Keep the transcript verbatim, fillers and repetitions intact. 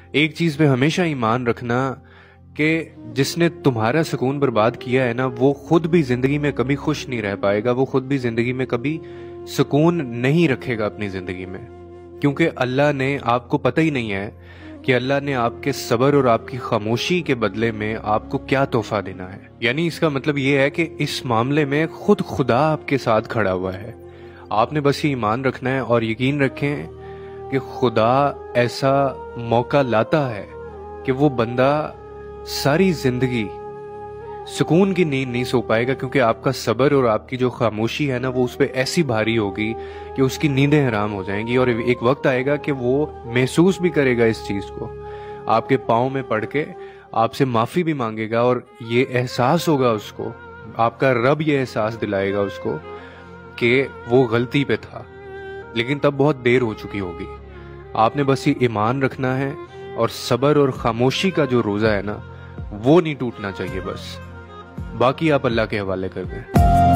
ایک چیز پہ ہمیشہ ایمان رکھنا کہ جس نے تمہارا سکون برباد کیا ہے نا، وہ خود بھی زندگی میں کبھی خوش نہیں رہ پائے گا، وہ خود بھی زندگی میں کبھی سکون نہیں رکھے گا اپنی زندگی میں، کیونکہ اللہ نے آپ کو پتہ ہی نہیں ہے کہ اللہ نے آپ کے صبر اور آپ کی خاموشی کے بدلے میں آپ کو کیا تحفہ دینا ہے۔ یعنی اس کا مطلب یہ ہے کہ اس معاملے میں خود خدا آپ کے ساتھ کھڑا ہوا ہے۔ آپ نے بس یہ ایمان رکھنا ہے اور یقین رکھیں کہ خدا ایسا موقع لاتا ہے کہ وہ بندہ ساری زندگی سکون کی نیند نہیں سو پائے گا، کیونکہ آپ کا صبر اور آپ کی جو خاموشی ہے نا، وہ اس پہ ایسی بھاری ہوگی کہ اس کی نیندیں حرام ہو جائیں گی، اور ایک وقت آئے گا کہ وہ محسوس بھی کرے گا اس چیز کو، آپ کے پاؤں میں پڑ کے آپ سے معافی بھی مانگے گا، اور یہ احساس ہوگا اس کو، آپ کا رب یہ احساس دلائے گا اس کو کہ وہ غلطی پہ تھا، لیکن تب بہت دیر ہو چکی ہوگی۔ آپ نے بس یہ ایمان رکھنا ہے، اور صبر اور خاموشی کا جو روزہ ہے نا، وہ نہیں ٹوٹنا چاہیے بس، باقی آپ اللہ کے حوالے کر دیں۔